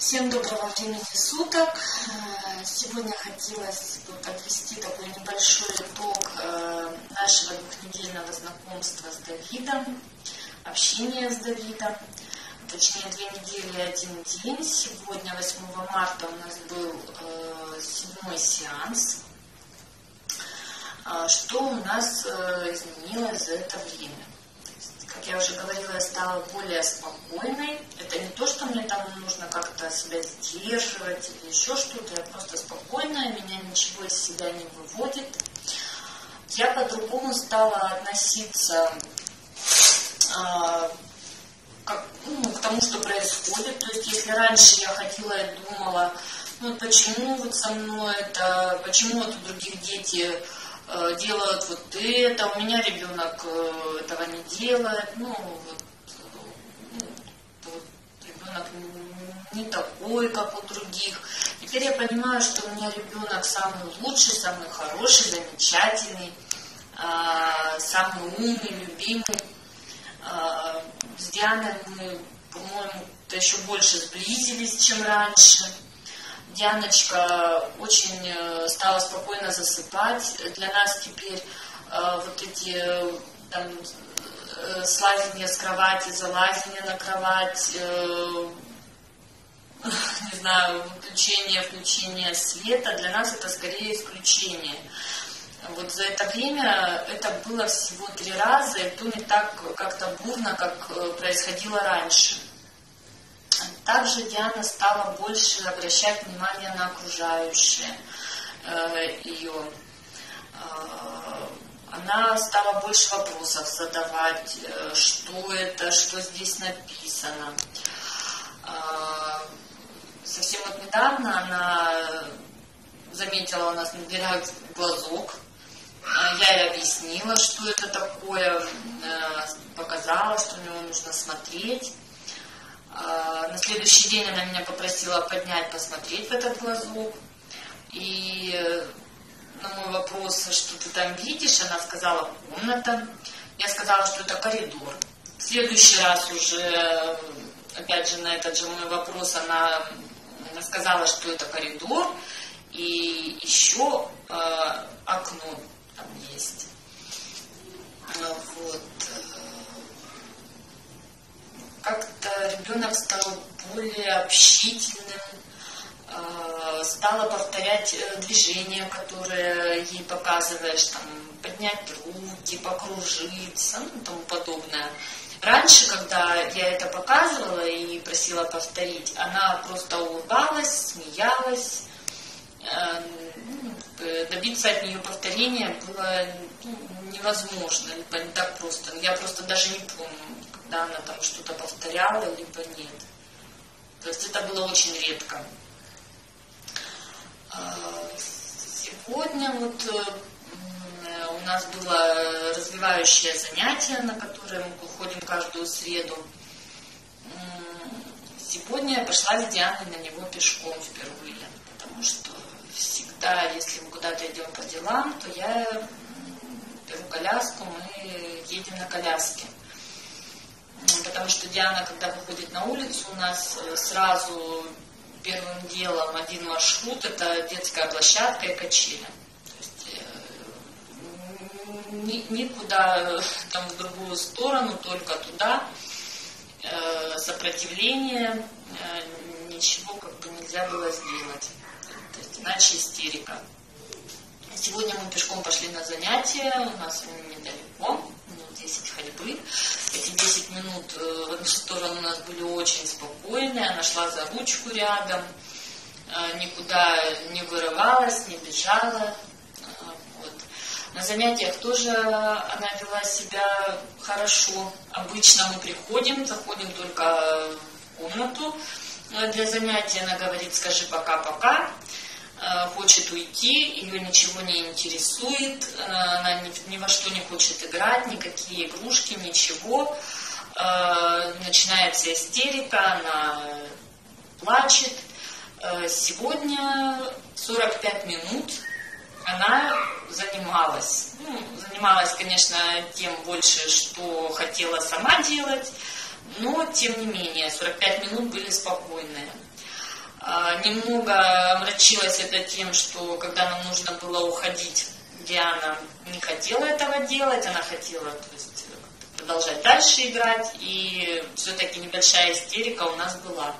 Всем доброго времени суток. Сегодня хотелось бы подвести такой небольшой итог нашего двухнедельного знакомства с Давидом, общения с Давидом. Точнее, 2 недели и 1 день. Сегодня, 8 марта, у нас был 7-й сеанс. Что у нас изменилось за это время? Как я уже говорила, я стала более спокойной. Это не то, что мне там нужно как-то себя сдерживать или еще что-то. Я просто спокойная, меня ничего из себя не выводит. Я по-другому стала относиться к тому, что происходит. То есть, если раньше я ходила и думала, почему вот со мной это, почему вот у других дети делают вот это, у меня ребенок этого не делает, ребенок не такой, как у других. Теперь я понимаю, что у меня ребенок самый лучший, самый хороший, замечательный, самый умный, любимый. С Дианой мы, по-моему, еще больше сблизились, чем раньше. Дианочка очень стала спокойно засыпать. Для нас теперь вот эти слазения с кровати, залазения на кровать, не знаю, включение света, для нас это скорее исключение. Вот за это время это было всего 3 раза, и то не так как-то бурно, как происходило раньше. Также Диана стала больше обращать внимание на окружающее ее. Она стала больше вопросов задавать, что это, что здесь написано. Совсем вот недавно она заметила у нас на дверях глазок. Я ей объяснила, что это такое, показала, что на него нужно смотреть. На следующий день она меня попросила поднять, посмотреть в этот глазок. И на мой вопрос, что ты там видишь, она сказала комната. Я сказала, что это коридор. В следующий раз уже, опять же, на этот же мой вопрос она сказала, что это коридор. И еще окно там есть. Вот. Как-то ребенок стал более общительным, стала повторять движения, которые ей показываешь, там, поднять руки, покружиться, и тому подобное. Раньше, когда я это показывала и просила повторить, она просто улыбалась, смеялась. Добиться от нее повторения было невозможно, либо не так просто. Я просто даже не помню, когда она там что-то повторяла, либо нет. То есть это было очень редко. Сегодня вот у нас было развивающее занятие, на которое мы ходим каждую среду. Сегодня я пошла с Дианой на него пешком впервые, потому что всегда, если мы куда-то идем по делам, то я беру коляску, мы едем на коляске. Потому что Диана, когда выходит на улицу, у нас сразу первым делом один маршрут – это детская площадка и качели. То есть никуда там в другую сторону, только туда. Сопротивление, ничего как бы нельзя было сделать. То есть иначе истерика. Сегодня мы пешком пошли на занятия, у нас они недалеко, минут 10 ходьбы. Эти 10 минут в одну сторону у нас были очень спокойные, она шла за ручку рядом, никуда не вырывалась, не бежала. Вот. На занятиях тоже она вела себя хорошо. Обычно мы приходим, заходим только в комнату для занятия, она говорит: скажи пока-пока. Хочет уйти, ее ничего не интересует, она ни во что не хочет играть, никакие игрушки, ничего. Начинается истерика, она плачет. Сегодня 45 минут она занималась. Занималась, конечно, тем больше, что хотела сама делать, но тем не менее 45 минут были спокойные. Немного омрачилось это тем, что когда нам нужно было уходить, Диана не хотела этого делать, она хотела, то есть, продолжать дальше играть, и все-таки небольшая истерика у нас была.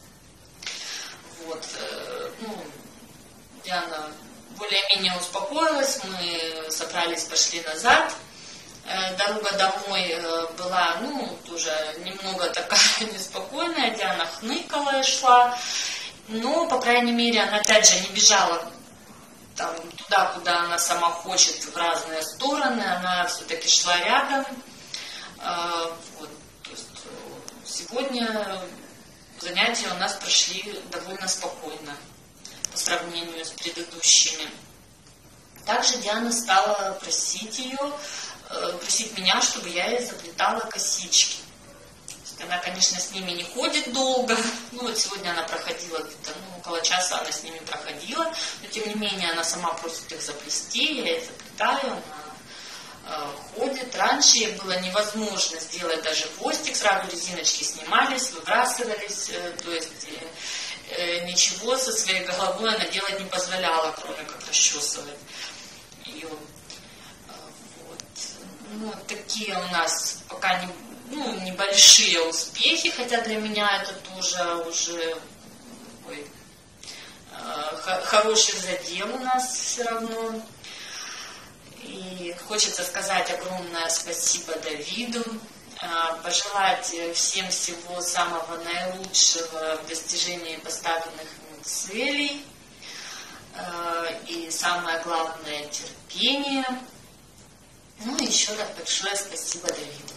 Вот, ну, Диана более-менее успокоилась, мы собрались, пошли назад. Дорога домой была, ну, тоже немного такая неспокойная, Диана хныкала и шла, но, по крайней мере, она опять же не бежала там, туда, куда она сама хочет, в разные стороны, она все-таки шла рядом. Вот, то есть сегодня занятия у нас прошли довольно спокойно по сравнению с предыдущими. Также Диана стала просить меня, чтобы я ей заплетала косички. Она, конечно, с ними не ходит долго. Ну, вот сегодня она проходила где-то, около часа она с ними проходила. Но, тем не менее, она сама просит их заплести. Я ей заплетаю, она ходит. Раньше ей было невозможно сделать даже хвостик. Сразу резиночки снимались, выбрасывались. То есть ничего со своей головой она делать не позволяла, кроме как расчесывать ее. Вот. Ну, такие у нас пока небольшие успехи, хотя для меня это тоже уже хороший задел у нас все равно. И хочется сказать огромное спасибо Давиду, пожелать всем всего самого наилучшего в достижении поставленных ему целей. И самое главное — терпение. Ну и еще раз большое спасибо Давиду.